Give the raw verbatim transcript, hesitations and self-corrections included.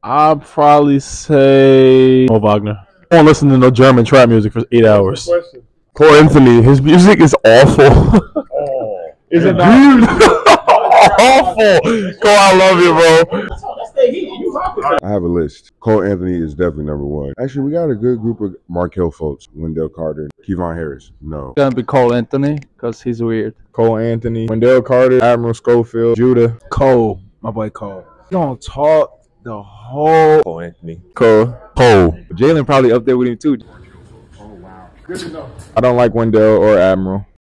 I'll probably say Mo Wagner. I won't listen to no German trap music for eight hours. Cole Anthony, his music is awful. Oh, is it not? Awful. Cole, I love you, bro. I have a list. Cole Anthony is definitely number one. Actually, we got a good group of Markel folks. Wendell Carter, Kevon Harris. No. It's gonna be Cole Anthony because he's weird. Cole Anthony, Wendell Carter, Admiral Schofield, Judah. Cole, my boy Cole. You don't talk the whole. Cole Anthony. Cole. Cole. Jalen probably up there with him too. Oh wow. Good to know. I don't like Wendell or Admiral.